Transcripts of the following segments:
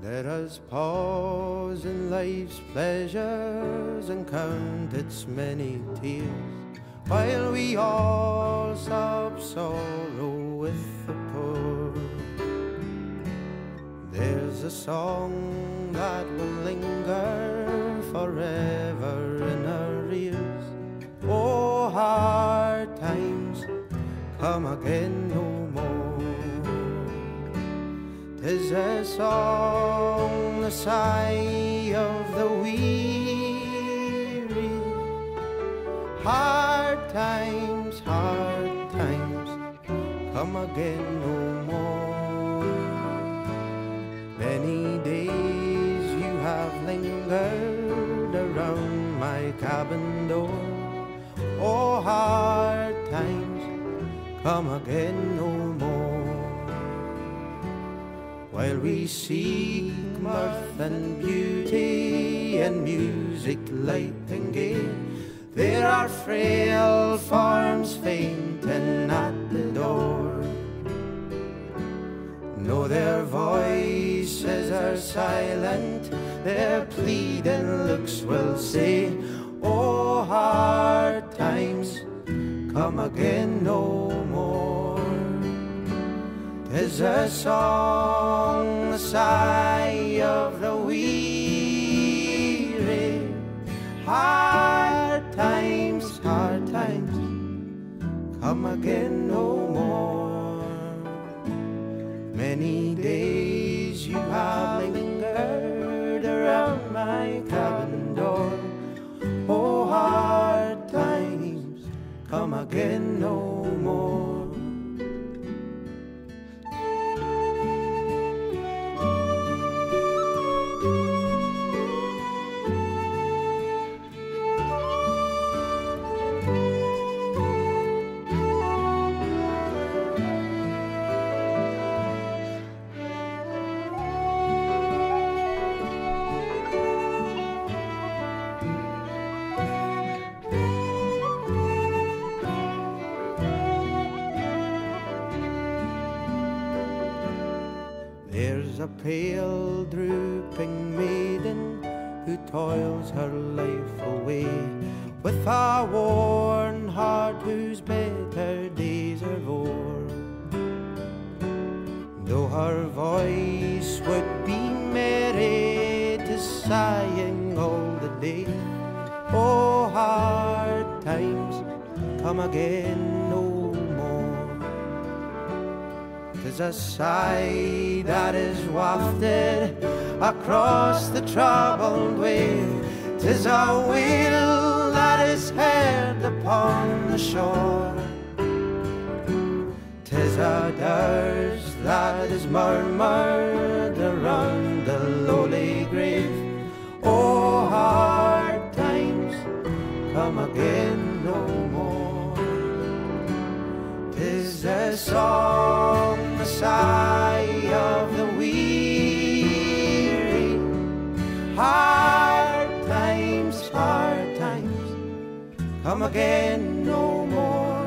Let us pause in life's pleasures and count its many tears, while we all sob sorrow with the poor. There's a song that will linger forever in our ears. Oh, hard times come again no more. 'Tis a song, the sigh of the weary. Hard times come again no more. Many days you have lingered around my cabin door. Oh, hard times come again no more. While we seek mirth and beauty and music light and gay, there are frail forms fainting at the door. No, their voices are silent, their pleading looks will say, oh, hard times come again no more. 'Tis a song, the sigh of the weary. Hard times come again no more. Many days you have lingered around my cabin door. Oh, hard times come again no more. There's a pale drooping maiden who toils her life away, with a worn heart whose better days are o'er. Though her voice would be merry, 'tis sighing all the day. Oh, hard times come again no more. 'Tis a sigh that is wafted across the troubled wave. 'Tis a wail that is heard upon the shore. 'Tis a dirge that is murmured around the lowly grave. Oh, hard times come again no more. 'Tis a song, the sigh of the weary. Hard times come again no more.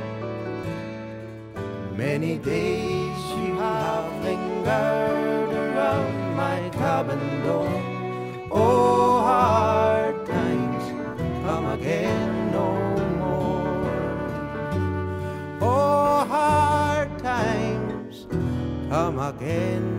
Many days you have lingered around my cabin door. Oh, hard times come again no more. Oh, hard times come again